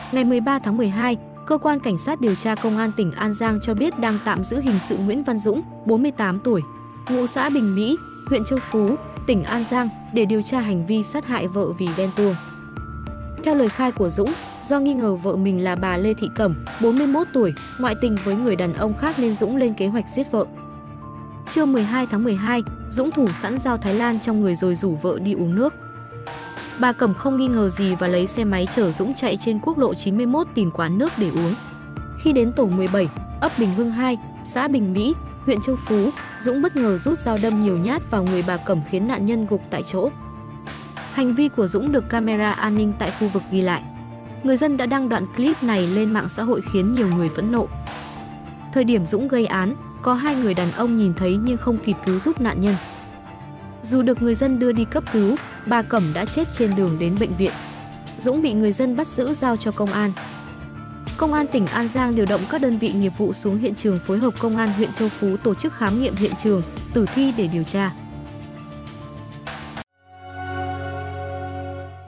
Ngày 13 tháng 12, Cơ quan Cảnh sát điều tra Công an tỉnh An Giang cho biết đang tạm giữ hình sự Nguyễn Văn Dũng, 48 tuổi, ngụ xã Bình Mỹ, huyện Châu Phú, tỉnh An Giang để điều tra hành vi sát hại vợ vì ghen tuông. Theo lời khai của Dũng, do nghi ngờ vợ mình là bà Lê Thị Cẩm, 41 tuổi, ngoại tình với người đàn ông khác nên Dũng lên kế hoạch giết vợ. Trưa 12 tháng 12, Dũng thủ sẵn dao Thái Lan trong người rồi rủ vợ đi uống nước. Bà Cẩm không nghi ngờ gì và lấy xe máy chở Dũng chạy trên quốc lộ 91 tìm quán nước để uống. Khi đến tổ 17, ấp Bình Hưng 2, xã Bình Mỹ, huyện Châu Phú, Dũng bất ngờ rút dao đâm nhiều nhát vào người bà Cẩm khiến nạn nhân gục tại chỗ. Hành vi của Dũng được camera an ninh tại khu vực ghi lại. Người dân đã đăng đoạn clip này lên mạng xã hội khiến nhiều người phẫn nộ. Thời điểm Dũng gây án, có 2 người đàn ông nhìn thấy nhưng không kịp cứu giúp nạn nhân. Dù được người dân đưa đi cấp cứu, bà Cẩm đã chết trên đường đến bệnh viện. Dũng bị người dân bắt giữ giao cho công an. Công an tỉnh An Giang điều động các đơn vị nghiệp vụ xuống hiện trường phối hợp công an huyện Châu Phú tổ chức khám nghiệm hiện trường, tử thi để điều tra.